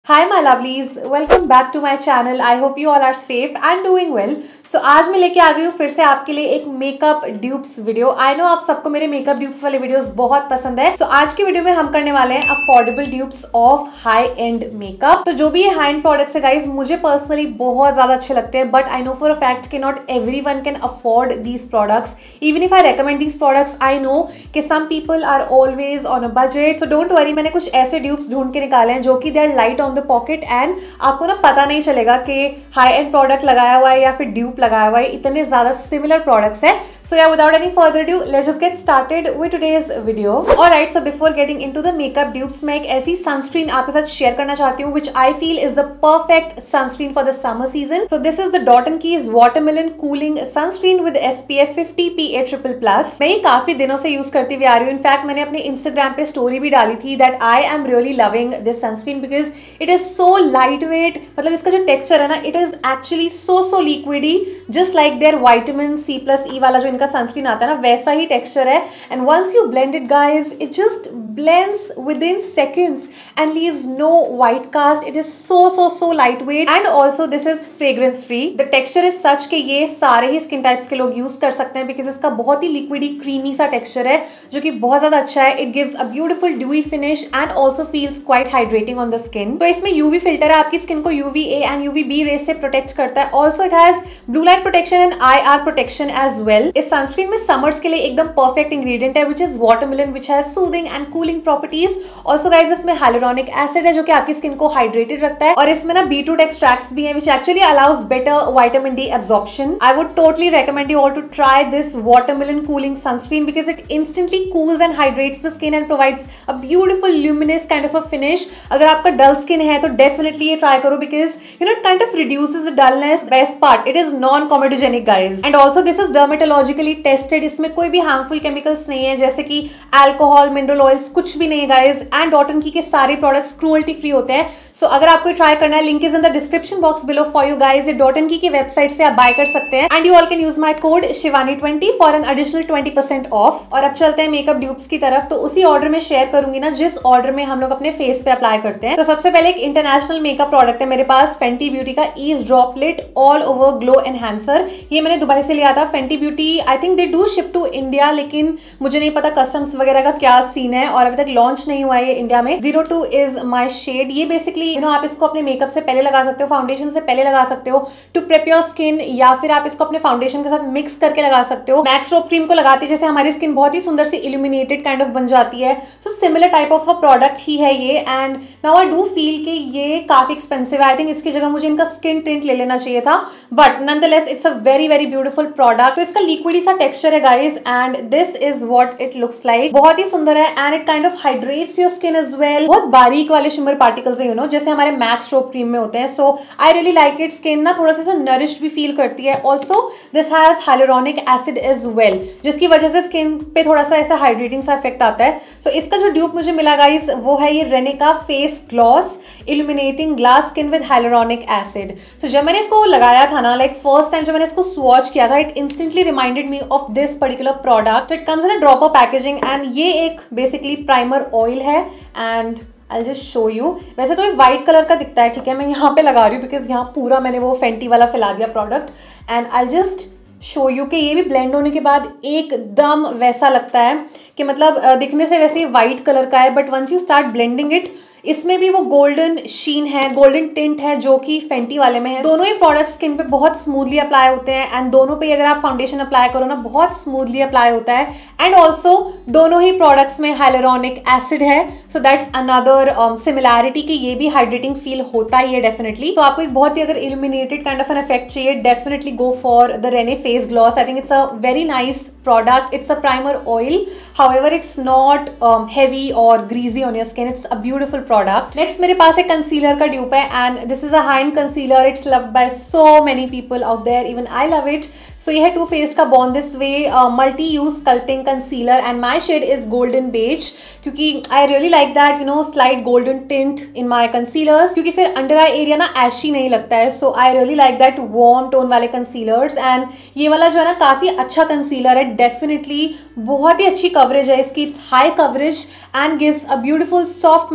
Hi my lovelies, welcome back to my channel. I hope you all are safe and doing well. So आज मैं लेके आ गई हूँ फिर से आपके लिए एक makeup dupes video. I know आप सबको मेरे मेकअप ड्यूप्स वाले वीडियोस बहुत पसंद है. So आज की वीडियो में हम करने वाले हैं affordable dupes of high end makeup. तो जो भी ये हाई एंड प्रोडक्ट्स है गाइज, मुझे पर्सनली बहुत ज्यादा अच्छे लगते हैं, but I know for a fact कि not everyone can afford these products. Even if I recommend these products, I know कि some people are always on a budget. So don't worry, मैंने कुछ ऐसे ड्यूप्स ढूंढ के निकाले हैं जो कि they are light on the pocket and आपको ना पता नहीं चलेगा कि हाई एंड प्रोडक्ट लगाया हुआ है या फिर ड्यूप लगाया हुआ है. इतने ज्यादा सिमिलर प्रोडक्ट्स है. So yeah without any further due, let's just get started with today's video. Alright, so before getting into the makeup dupes, मैं एक ऐसी सनस्क्रीन आपके साथ शेयर करना चाहती हूँ which I feel is the perfect sunscreen for the summer season. So this is the dot and key's watermelon cooling sunscreen with SPF 50 PA++. मैं ये काफी दिनों से यूज करती हुई आ रही हूँ. इनफैक्ट मैंने अपने इंस्टाग्राम पे स्टोरी भी डाली थी that I am really loving this sunscreen because it is so light weight. मतलब इसका जो टेक्सचर है ना, it is actually so liquidy, just like their vitamin C+E वाला जो इनका सनस्क्रीन आता है ना, वैसा ही टेक्सचर है. And once you blend it guys, it just blends within seconds and leaves no white cast. It is so lightweight and also this is fragrance free. The texture is such कि ये सारे ही skin types के लोग use कर सकते हैं because इसका बहुत ही लिक्विडी क्रीमी सा टेक्सचर है जो कि बहुत ज्यादा अच्छा है. It gives a beautiful dewy finish and also feels quite hydrating on the skin. तो इसमें यूवी फिल्टर है, आपकी स्किन को UVA एंड UVB रेज से प्रोटेक्ट करता है. Also it has blue light protection and IR protection as well. इस sunscreen में समर्स के लिए एकदम परफेक्ट इंग्रेडिएंट है which is watermelon which has soothing and cooling properties. Also guys इसमें हाइलुरोनिक एसिड है जो कि आपकी स्किन को हाइड्रेटेड रखता है, और इसमें ना बीटरूट एक्सट्रैक्ट्स भी हैं which actually allows better vitamin D absorption. I would totally recommend you all to try this watermelon cooling sunscreen because it instantly cools and hydrates the skin and provides a beautiful luminous kind of a finish. अगर आपका डल skin है तो definitely ये try करो because you know it kind of reduces the dullness. Best part, it is non comedogenic guys and also this is dermatologically tested. इसमें कोई भी harmful chemicals नहीं है जैसे कि अल्कोहल, मिनरल ऑयल्स, कुछ भी नहीं है गाइज. एंड डॉट एंड की के सारे प्रोडक्ट्स क्रूअल्टी फ्री होते हैं. सो अगर आपको ट्राई करना है, link is in the description box below for you guys. ये डॉट एंड की वेबसाइट से आप बाय कर सकते हैं and you all can use my code शिवानी20 फॉर एन एडिशनल 20% ऑफ. और अब चलते हैं मेकअप ड्यूप्स की तरफ. तो उसी ऑर्डर में शेयर करूंगी ना जिस ऑर्डर में हम लोग अपने फेस पे अप्लाई करते हैं. तो सबसे पहले एक इंटरनेशनल मेकअप प्रोडक्ट है मेरे पास, फेंटी ब्यूटी का eaze droplet all over glow enhancer. ये मैंने दुबई से लिया था. Fenty Beauty I think they do ship to India, लेकिन मुझे नहीं पता कस्टम्स वगैरह का क्या सीन है और अभी तक लॉन्च नहीं हुआ है इंडिया में. 02 इज माई शेड. ये बेसिकली यू नो आप इसको अपने मेकअप से पहले लगा सकते हो, फाउंडेशन से पहले लगा सकते हो टू प्रेप योर स्किन, या फिर आप इसको अपने फाउंडेशन के साथ मिक्स करके लगा सकते हो. मैक्स ड्रॉप क्रीम को लगाते जैसे हमारी स्किन बहुत ही सुंदर सी इल्यूमिनेटेड काइंड ऑफ बन जाती है. So similar type of a product ही है ये. And now I do feel कि ये काफी एक्सपेंसिव है. आई थिंक इसकी जगह मुझे इनका स्किन टिंट ले लेना चाहिए था, but nonetheless it's a very beautiful product. तो इसका लिक्विडी सा टेक्सचर है guys and this is what it looks like. बहुत ही सुंदर है and it kind of hydrates your skin as well. बहुत बारीक वाले शिमर पार्टिकल्स है, यू नो, जैसे हमारे मैक्स स्ट्रोब क्रीम में होते हैं. So I really like it. Skin ना थोड़ा सा नरिश्ड भी फील करती है. Also this has hyaluronic acid as well, जिसकी वजह से स्किन पे थोड़ा सा ऐसा हाइड्रेटिंग सा इफेक्ट आता है. सो इसका जो ड्यूप मुझे मिला गाइस वो है ये रेने का face gloss illuminating glass skin with hyaluronic acid. So जब मैंने इसको लगाया था ना, लाइक फर्स्ट टाइम जब मैंने इसको स्वॉच किया था, it instantly reminded me of this particular product. It comes in a dropper packaging and ये एक बेसिकली प्राइमर ऑयल है and I'll just show you. वैसे तो ये व्हाइट कलर का दिखता है, ठीक है. मैं यहाँ पे लगा रही हूँ बिकॉज यहाँ पूरा मैंने वो फेंटी वाला फैला दिया product. And I'll just show you कि ये भी ब्लेंड होने के बाद एकदम वैसा लगता है कि मतलब दिखने से वैसे व्हाइट कलर का है, but once you start blending it, इसमें भी वो गोल्डन शीन है, गोल्डन टिंट है जो कि फेंटी वाले में है. दोनों ही प्रोडक्ट्स स्किन पे बहुत स्मूथली अप्लाई होते हैं एंड दोनों पे अगर आप फाउंडेशन अप्लाई करो ना, बहुत स्मूथली अप्लाई होता है. एंड ऑल्सो दोनों ही प्रोडक्ट्स में हाइलुरोनिक एसिड है. सो दैट्स अनदर सिमिलैरिटी कि ये भी हाइड्रेटिंग फील होता ही है डेफिनेटली. तो आपको एक बहुत ही अगर illuminated kind of an effect चाहिए, definitely go for the Renee face gloss. I think it's a very nice product. It's a primer oil, however it's not heavy or greasy on your skin. It's a beautiful product. Next मेरे पास एक concealer का dupe है and this is a high-end concealer. It's loved by so many people out there, even I love it. So ये है Too Faced का Born This Way multi-use sculpting concealer and my shade is golden beige क्योंकि I really like that, you know, slight golden tint in my concealers क्योंकि फिर under eye area ना ashy नहीं लगता है. So I really like that warm tone वाले concealers and ये वाला जो है ना काफी अच्छा concealer है. डेफिनेटली बहुत ही अच्छी कवरेज है इसकी. It's high coverage and gives a beautiful soft matte kind of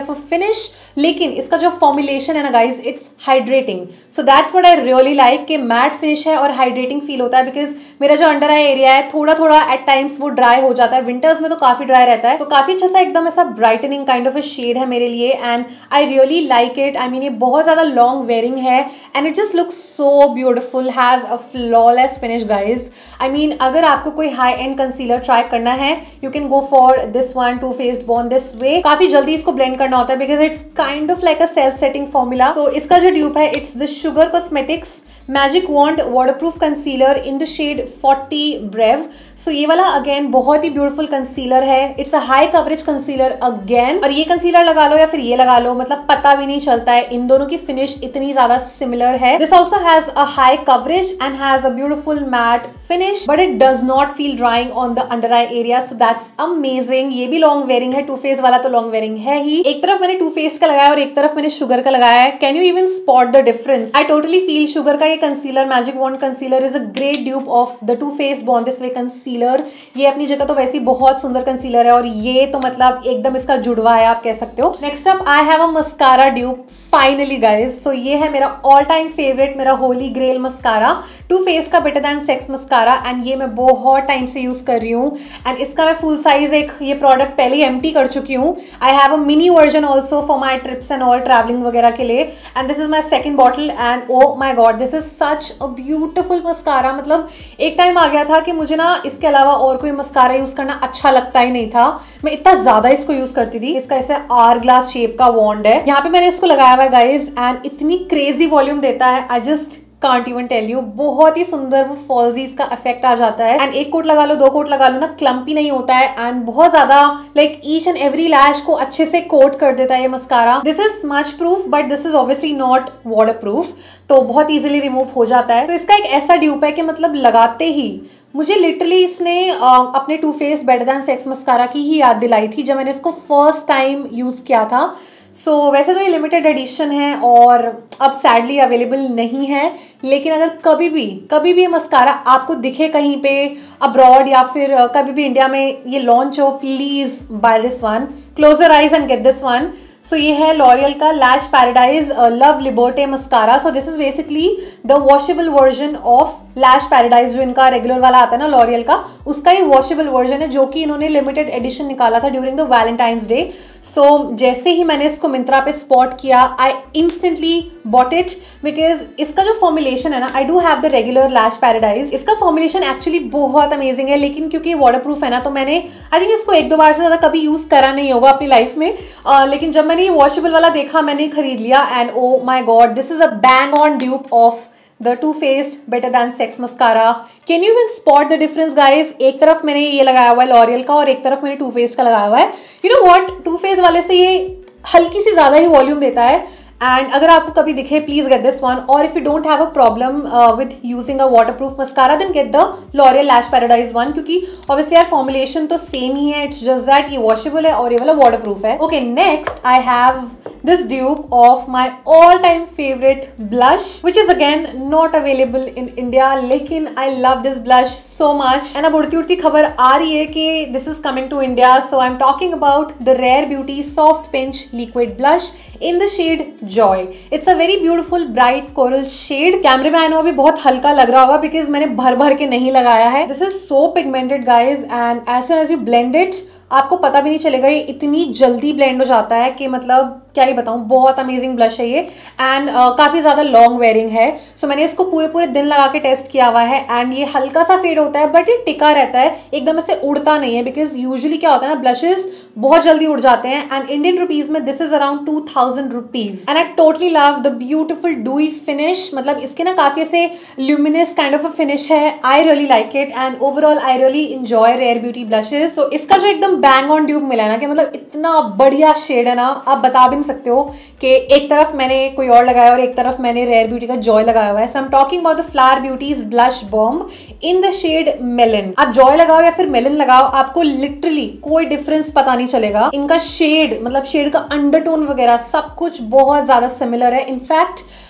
of a finish, लेकिन इसका जो फॉर्मुलेशन है ना guys, it's hydrating. So that's what I really like कि मैट फिनिश है और हाइड्रेटिंग फील होता है. बिकॉज मेरा जो अंडर आई एरिया है थोड़ा थोड़ा एट टाइम्स वो ड्राई हो जाता है, विंटर्स में तो काफी ड्राई रहता है. तो काफी अच्छा सा एकदम ऐसा brightening kind of a shade है मेरे लिए and I really like it. I mean ये बहुत ज्यादा लॉन्ग वेयरिंग है and it just looks so beautiful, has a flawless finish guys. I mean अगर आपको कोई हाई एंड कंसीलर ट्राई करना है, you can go for this one, too faced born this way. काफी जल्दी इसको ब्लेंड करना होता है because it's kind of like a self setting formula. तो इसका जो ड्यूप है, it's the Sugar cosmetics magic wand waterproof concealer in the shade 40 brave. So ये वाला अगेन बहुत ही ब्यूटीफुल कंसीलर है. It's a high coverage concealer again, और ये कंसीलर लगा लो या फिर ये लगा लो, मतलब पता भी नहीं चलता है. इन दोनों की फिनिश इतनी ज्यादा सिमिलर है. This also has a high coverage and has a beautiful matte finish, but it does not feel drying on the under eye area. So that's amazing. ये भी लॉन्ग वेयरिंग है, टू फेस वाला तो long wearing है ही. एक तरफ मैंने to face का लगाया और एक तरफ मैंने शुगर का लगाया है. Can you even spot the difference? I totally feel Sugar का concealer, magic wand concealer, is a great dupe of the too faced born this way concealer. ये अपनी जगह तो वैसे ही बहुत सुंदर कंसीलर है और ये तो मतलब एकदम इसका जुड़वा है, आप कह सकते हो. Next up I have a mascara dupe finally guys. So ये है मेरा ऑल टाइम फेवरेट, मेरा holy grail mascara, too faced का better than sex mascara. And ये मैं बहुत टाइम से यूज कर रही हूँ एंड इसका मैं फुल साइज एक ये प्रोडक्ट पहले ही एम्प्टी कर चुकी हूँ. I have a mini version also for my trips and all, travelling वगैरह के लिए. And this is my second bottle and oh my god, this is such a beautiful mascara. मतलब एक टाइम आ गया था कि मुझे ना इसके अलावा और कोई मस्कारा यूज करना अच्छा लगता ही नहीं था. मैं इतना ज्यादा इसको यूज करती थी. इसका ऐसे आर ग्लास शेप का वॉन्ड है. यहाँ पे मैंने इसको लगाया हुआ है गाइज एंड इतनी क्रेजी वॉल्यूम देता है, I just can't even tell you. बहुत ही सुंदर वो फॉल्जीज का इफेक्ट आ जाता है एंड एक कोट लगा लो, दो कोट लगा लो ना, क्लम्पी नहीं होता है एंड बहुत ज्यादा like each and every lash को अच्छे से कोट कर देता है ये मस्कारा. This is smudge proof but this is obviously not water proof, तो बहुत इजीली रिमूव हो जाता है. तो इसका एक ऐसा ड्यूप है कि मतलब लगाते ही मुझे लिटरली इसने अपने too faced better than sex mascara की ही याद दिलाई थी जब मैंने इसको फर्स्ट टाइम यूज किया था. सो वैसे तो ये लिमिटेड एडिशन है और अब सैडली अवेलेबल नहीं है, लेकिन अगर कभी भी ये मस्कारा आपको दिखे कहीं पे अब्रॉड या फिर कभी भी इंडिया में ये लॉन्च हो, please buy this one, close your eyes and get this one. So ये है लॉरियल का lash paradise love liberte mascara. So this is basically the washable version of lash paradise, जो इनका रेगुलर वाला आता है ना लॉरियल का, उसका ही वॉशेबल वर्जन है जो कि इन्होंने लिमिटेड एडिशन निकाला था during the Valentine's day. So जैसे ही मैंने इसको मिंत्रा पे स्पॉट किया, I instantly bought it because इसका जो फॉर्मुलेशन है ना, I do have the regular lash paradise. इसका फॉर्मुलेशन एक्चुअली बहुत अमेजिंग है, लेकिन क्योंकि वाटर प्रूफ है ना, तो मैंने आई थिंक इसको एक दो बार से ज्यादा कभी यूज करा नहीं होगा अपनी लाइफ में. लेकिन जब मैंने ये वॉशेबल वाला देखा, मैंने खरीद लिया and oh my god, this is a bang on dupe of the too faced better than sex mascara. Can you even spot the difference guys? एक तरफ मैंने ये लगाया हुआ है लॉरियल का और एक तरफ मैंने टू फेस्ड का लगाया हुआ है. You know what, too faced वाले से ये हल्की सी ज्यादा ही वॉल्यूम देता है एंड अगर आपको कभी दिखे, प्लीज गेट दिस वन. और if you don't have a problem with using a waterproof mascara, then get the L'Oreal lash paradise one, क्योंकि ऑब्वियसली यार फॉर्मुलेशन तो सेम ही है. इट्स जस्ट दैट ये वॉशेबल है और ये वाला वाटरप्रूफ है. Okay, next I have this dupe of my all-time favorite blush, which is again not available in India, लेकिन I love this blush so much. and अब उड़ती उड़ती खबर आ रही है कि this is coming to India, so I'm talking about the Rare Beauty Soft Pinch Liquid Blush in the shade Joy. It's a very beautiful bright coral shade. कैमरे में I know अभी बहुत हल्का लग रहा होगा बिकॉज मैंने भर भर के नहीं लगाया है. This is so pigmented guys, and as soon as you blend it, आपको पता भी नहीं चलेगा. ये इतनी जल्दी ब्लेंड हो जाता है कि मतलब क्या ही बताऊं, बहुत अमेजिंग ब्लश है ये एंड काफी ज्यादा लॉन्ग वेयरिंग है. सो मैंने इसको पूरे दिन लगा के टेस्ट किया हुआ है एंड ये हल्का सा फेड होता है बट ये टिका रहता है, एकदम से उड़ता नहीं है. बिकॉज यूजुअली क्या होता है ना, ब्लशेस बहुत जल्दी उड़ जाते हैं एंड इंडियन रुपीज में this is around 2000 rupees. And I totally love the beautiful dewy finish. मतलब इसके ना काफी ऐसे luminous kind of a finish है. I really like it and overall I really enjoy rare beauty blushes. तो इसका जो एकदम बैंग ऑन ड्यूप मिला है ना, कि मतलब इतना बढ़िया शेड है ना, आप बता भी नहीं सकते हो कि एक तरफ मैंने कोई और लगाया और एक तरफ मैंने रेयर ब्यूटी का जॉय लगाया हुआ है. So I am talking about the flower beauty's blush bomb in the shade melon. आप जॉय लगाओ या फिर मेलन लगाओ, आपको लिटरली कोई डिफरेंस पता नहीं चलेगा. इनका शेड, मतलब शेड का अंडरटोन वगैरह सब कुछ बहुत ज्यादा सिमिलर है. इनफैक्ट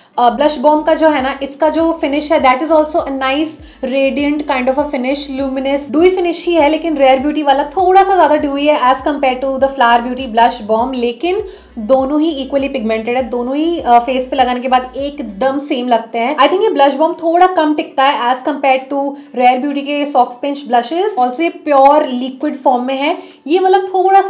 ब्लश बॉम का जो है ना, इसका जो फिनिश है that is also a nice radiant kind of a finish, luminous dewy finish ही है, लेकिन रेयर ब्यूटी वाला थोड़ा सा ज्यादा डूई है as compare to the flower beauty blush balm, लेकिन दोनों ही इक्वली पिगमेंटेड है, दोनों ही फेस पे लगाने के बाद एकदम सेम लगते हैं। आई थिंक ये ब्लश बॉम थोड़ा कम टिकता है as compare to rare beauty के सॉफ्ट पिंच ब्लशेस। ऑल्सो ये प्योर लिक्विड फॉर्म में है, ये मतलब थोड़ा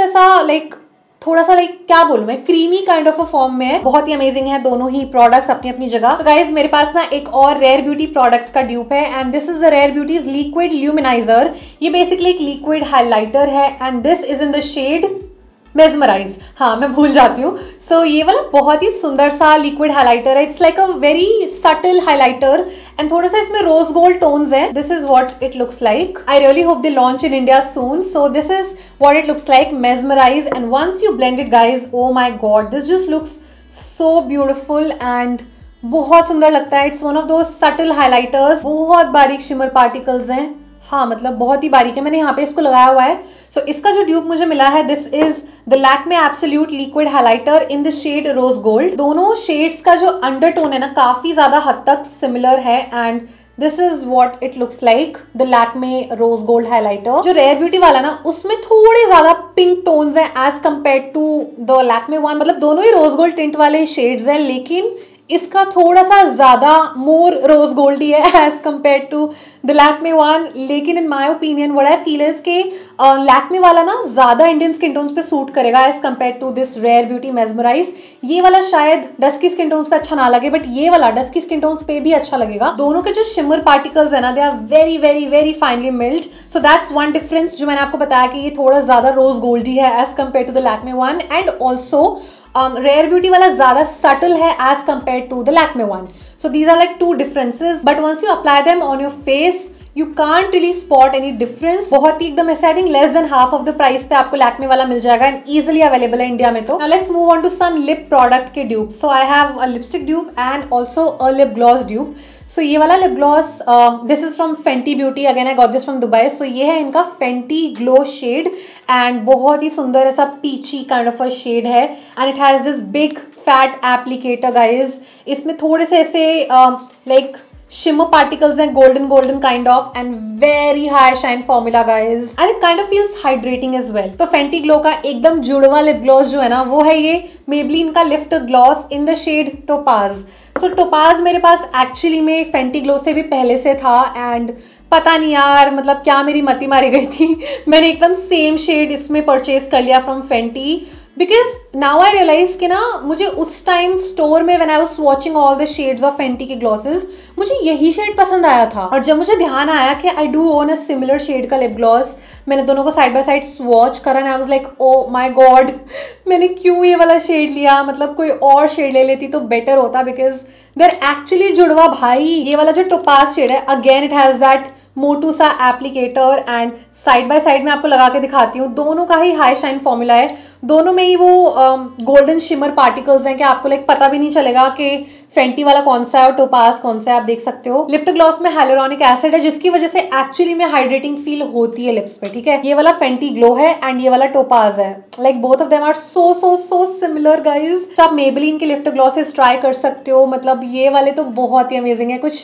सा लाइक क्या बोलूं मैं, creamy kind of a form में है। बहुत ही अमेजिंग है दोनों ही प्रोडक्ट्स अपनी अपनी जगह। तो गाइज मेरे पास ना एक और रेयर ब्यूटी प्रोडक्ट का ड्यूप है and this is the rare beauty's liquid luminizer. ये बेसिकली एक लिक्विड हाइलाइटर है and this is in the shade mesmerize. हाँ, मैं भूल जाती हूँ। सो ये वाला बहुत ही सुंदर सा लिक्विड हाइलाइटर है। It's like a very subtle highlighter and थोड़ा सा इसमें रोज गोल्ड टोन्स हैं। This is what it looks like. I really hope they launch in India soon. So this is what it looks like, mesmerize, and once you blend it guys, oh my god, this just looks so beautiful and बहुत सुंदर लगता है। It's one of those subtle highlighters. बहुत बारीक shimmer particles हैं, हाँ मतलब बहुत ही बारीक है। मैंने यहाँ पे इसको लगाया हुआ है। सो इसका जो ड्यूप मुझे मिला है, this is the Lakme absolute liquid highlighter in the shade rose gold. दोनों शेड्स का जो अंडरटोन है ना, काफी ज्यादा हद तक सिमिलर है and this is what it looks like, the Lakme rose gold highlighter. जो रेयर ब्यूटी वाला ना, उसमें थोड़े ज्यादा पिंक टोन्स हैं as compare to the Lakme one. मतलब दोनों ही रोज गोल्ड टिंट वाले शेड्स हैं, लेकिन इसका थोड़ा सा ज्यादा मोर रोज गोल्ड ही है as compare to the Lakme one. लेकिन in my opinion what I feel is के लैक्मे वाला ना ज्यादा इंडियन स्किन टोन्स पे सूट करेगा as compare to this rare beauty mesmerize. ये वाला शायद डस्की स्किन टोन्स पे अच्छा ना लगे, बट ये वाला डस्की स्किन टोन्स पे भी अच्छा लगेगा। दोनों के जो शिमर पार्टिकल्स है ना, they are very very very finely milled. So that's one difference जो मैंने आपको बताया कि ये थोड़ा ज्यादा रोज गोल्ड ही है as compare to the Lakme one. And also rare beauty वाला ज्यादा सटल है as compare to the Lakme one. So these are like two differences, but once you apply them on your face you can't really spot any difference. बहुत ही एकदम ऐसे I think less than half of the price पे आपको लैक्मे वाला मिल जाएगा and easily available है इंडिया में। तो now let's move on to some lip product के dupe. So I have a lipstick dupe and also a lip gloss dupe. So ये वाला lip gloss this is from Fenty beauty, again I got this from Dubai. So ये है इनका Fenty glow shade and बहुत ही सुंदर ऐसा peachy kind of a shade है and it has this big fat applicator guys. इसमें थोड़े से ऐसे लाइक shimmer particles हैं, golden kind of, and very high shine formula guys, and it kind of feels hydrating as well. तो Fenty Glow का एकदम जुड़वा लिप ग्लॉस जो है ना, वो है ये Maybelline का lift gloss in the shade topaz. So topaz मेरे पास एक्चुअली में Fenty Glow से भी पहले से था एंड पता नहीं यार मतलब क्या मेरी मती मारी गई थी मैंने एकदम सेम शेड इसमें परचेज कर लिया from Fenty because now I realize कि ना मुझे उस टाइम स्टोर में when I was watching all the shades of Fenty के ग्लॉसेस मुझे यही शेड पसंद आया था। और जब मुझे ध्यान आया कि I do own a similar shade का लिप ग्लॉस, मैंने दोनों को साइड बाय साइड स्वॉच करा and I was like oh my god मैंने क्यों ये वाला शेड लिया, मतलब कोई और शेड ले लेती तो बेटर होता बिकॉज देयर एक्चुअली जुड़वा भाई। ये वाला जो टोपाज शेड है अगेन इट हैज दैट मोटू सा applicator and side by side में आपको लगा के दिखाती हूँ, दोनों का ही हाई शाइन फॉर्मूला है, दोनों में ही वो गोल्डन शिमर पार्टिकल्स हैं कि आपको लाइक पता भी नहीं चलेगा कि Fenty वाला कौन सा है और टोपाज कौन सा है। आप देख सकते हो लिफ्ट ग्लॉस में हाइलुरोनिक एसिड है जिसकी वजह से एक्चुअली में हाइड्रेटिंग फील होती है लिप्स पे, ठीक है। ये वाला Fenty ग्लो है एंड ये वाला टोपाज है, like both of them are so similar guys. तो आप Maybelline के लिफ्ट ग्लॉसेस ट्राई कर सकते हो, मतलब ये वाले तो बहुत ही अमेजिंग है। कुछ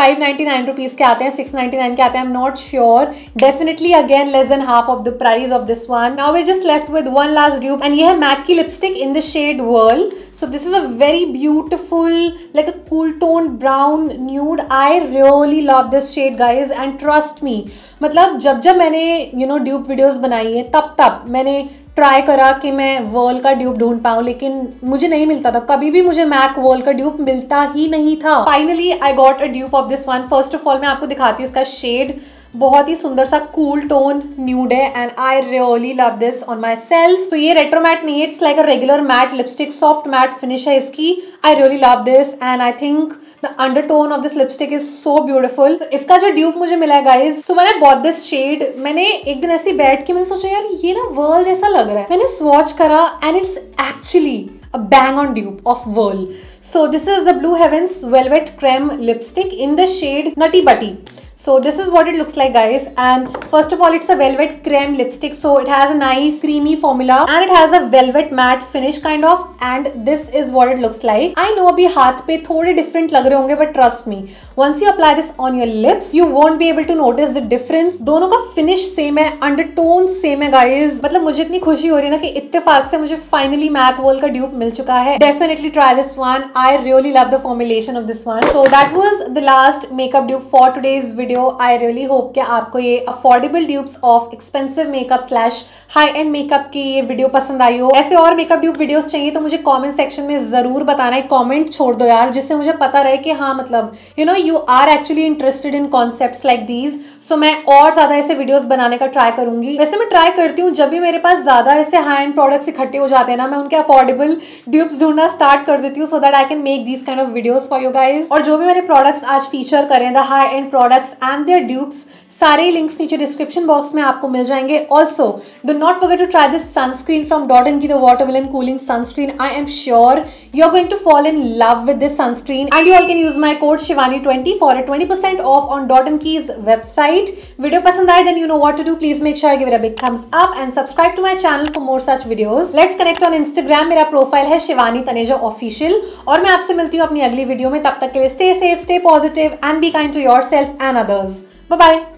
599 रुपीज के आते हैं, 699 के आते हैं, I am not sure, definitely again less than half of the price of this one. Now we just left with one last dupe and ये है मैक की lipstick in the shade whirl. So this is a very beautiful like a cool tone brown nude. I really love this shade guys and trust me, मतलब जब मैंने dupe videos बनाई है तब मैंने ट्राई करा कि मैं वर्ल का ड्यूप ढूंढ पाऊँ, लेकिन मुझे नहीं मिलता था, कभी भी मुझे मैक वर्ल का ड्यूप मिलता ही नहीं था। Finally I got a dupe of this one. First of all मैं आपको दिखाती हूँ इसका शेड, बहुत ही सुंदर सा कूल टोन न्यूड है and I really love this on my self. तो ये रेट्रो मैट नहीं है, it's like a regular matte lipstick, soft matte finish है इसकी। I really love this and I think the undertone of this lipstick is so beautiful. इसका जो dupe मुझे मिला है गाइज, सो मैंने बॉट दिस शेड, मैंने एक दिन ऐसे बैठ के मैंने सोचा यार ये ना वर्ल जैसा लग रहा है, मैंने स्वॉच करा and it's actually a bang on dupe of Whirl. So this is the Blue Heavens Velvet Creme lipstick in the shade Nutty Butty. So this is what it looks like, guys. And first of all, it's a velvet creme lipstick, so it has a nice creamy formula and it has a velvet matte finish kind of. And this is what it looks like. I know अभी हाथ पे थोड़े different लग रहे होंगे, but trust me, once you apply this on your lips, you won't be able to notice the difference. दोनों का finish same है, अंडरटोन सेम है गाइज. मतलब मुझे इतनी खुशी हो रही है ना कि इत्तेफाक से मुझे फाइनली मैक वॉल का ड्यूप मिल चुका है. Definitely try this one. I really love the formulation of this one. So that was the last makeup dupe for today's video. I really hope कि आपको ये affordable dupes of expensive makeup slash high end makeup की ये video पसंद आई हो. ऐसे और makeup dupe videos चाहिए तो मुझे कॉमेंट सेक्शन में जरूर बताना है. कॉमेंट छोड़ दो यार, जिससे मुझे पता रहे कि हाँ मतलब you are actually interested in concepts like these. So मैं और ज्यादा ऐसे वीडियोस बनाने का ट्राई करूंगी. वैसे मैं ट्राई करती हूँ जब भी मेरे पास ज्यादा ऐसे हाई एंड प्रोडक्ट्स इकट्ठे हो जाते हैं ना, मैं उनके अफोर्डेबल ड्यूप्स ढूंढना स्टार्ट कर देती हूँ so that I can make these kind of videos for you guys. और जो भी मैंने प्रोडक्ट्स आज फीचर करें, the high end products and their dupes, सारे लिंक्स नीचे डिस्क्रिप्शन बॉक्स में आपको मिल जाएंगे. Also do not forget to try this sunscreen from dot and key, the watermelon cooling sunscreen. I am sure you are going to fall in love with this sunscreen and you all can use my code Shivani20 for a 20% off on dot and key's website. Video पसंद आए then you know what to do. Please make sure give it a big thumbs up and subscribe to my channel for more such videos. Let's connect on Instagram. मेरा profile है Shivani Taneja official. और मैं आपसे मिलती हूँ अपनी अगली वीडियो में. तब तक के लिए stay safe, stay positive and be kind to yourself and others. Bye bye.